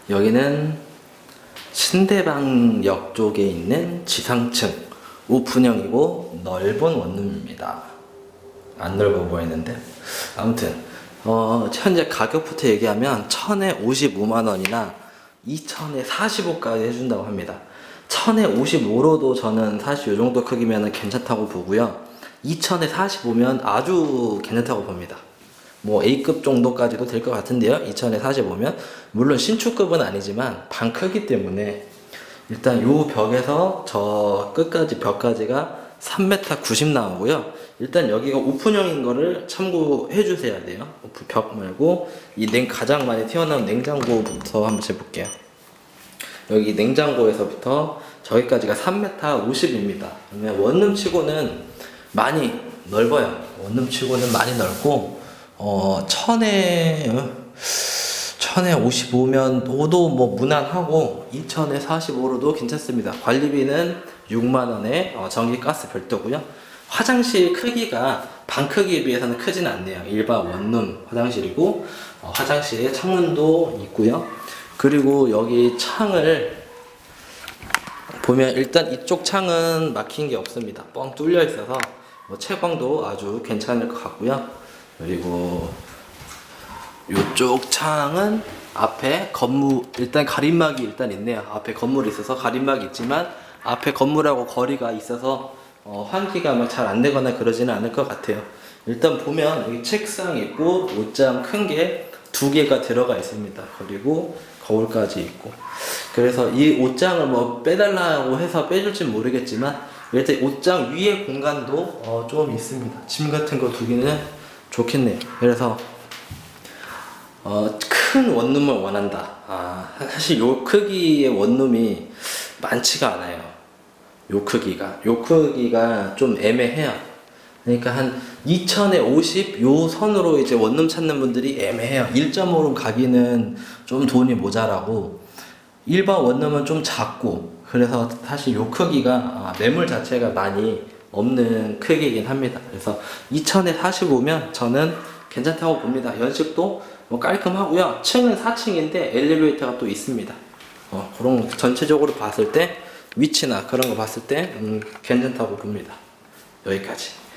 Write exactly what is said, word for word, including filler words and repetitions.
여기는 신대방역 쪽에 있는 지상층 오픈형이고 넓은 원룸입니다. 안 넓어 보이는데 아무튼 어, 현재 가격부터 얘기하면 천에 오십오만 원이나 이천에 사십오까지 해준다고 합니다. 천에 오십오로도 저는 사실 이 정도 크기면 괜찮다고 보고요. 이천에 사십오면 아주 괜찮다고 봅니다. 뭐 A급 정도까지도 될 것 같은데요. 이천에 사십오면 물론 신축급은 아니지만 방 크기 때문에 일단 요 벽에서 저 끝까지 벽까지가 삼 미터 구십 나오고요. 일단 여기가 오픈형인 거를 참고해 주셔야 돼요. 오픈 벽 말고 이 냉 가장 많이 튀어나온 냉장고부터 한번 재볼게요. 여기 냉장고에서부터 저기까지가 삼 미터 오십입니다. 그러면 원룸 치고는 많이 넓어요. 원룸 치고는 많이 넓고 어 천에 천에 오십오면 오도 뭐 무난하고 이천에 사십오로도 괜찮습니다. 관리비는 육만 원에 어, 전기 가스 별도고요. 화장실 크기가 방 크기에 비해서는 크진 않네요. 일반 원룸 화장실이고 어, 화장실에 창문도 있고요. 그리고 여기 창을 보면 일단 이쪽 창은 막힌 게 없습니다. 뻥 뚫려 있어서 뭐 채광도 아주 괜찮을 것 같고요. 그리고 이쪽 창은 앞에 건물 일단 가림막이 일단 있네요. 앞에 건물이 있어서 가림막이 있지만 앞에 건물하고 거리가 있어서 어, 환기가 잘 안 되거나 그러지는 않을 것 같아요. 일단 보면 여기 책상 있고 옷장 큰 게 두 개가 들어가 있습니다. 그리고 거울까지 있고 그래서 이 옷장을 뭐 빼달라고 해서 빼줄진 모르겠지만 일단 옷장 위에 공간도 어, 좀 있습니다. 짐 같은 거 두기는 좋겠네요. 그래서 어, 큰 원룸을 원한다. 아, 사실 요 크기의 원룸이 많지가 않아요. 요 크기가 요 크기가 좀 애매해요. 그러니까 한 이천에 오십 요 선으로 이제 원룸 찾는 분들이 애매해요. 일 점 오로 가기는 좀 돈이 모자라고 일반 원룸은 좀 작고 그래서 사실 요 크기가 아, 매물 자체가 많이 없는 크기이긴 합니다. 그래서 이천에 사십오면 저는 괜찮다고 봅니다. 연식도 뭐 깔끔하고요. 층은 사 층인데 엘리베이터가 또 있습니다. 어, 그런 전체적으로 봤을 때 위치나 그런 거 봤을 때 음, 괜찮다고 봅니다. 여기까지.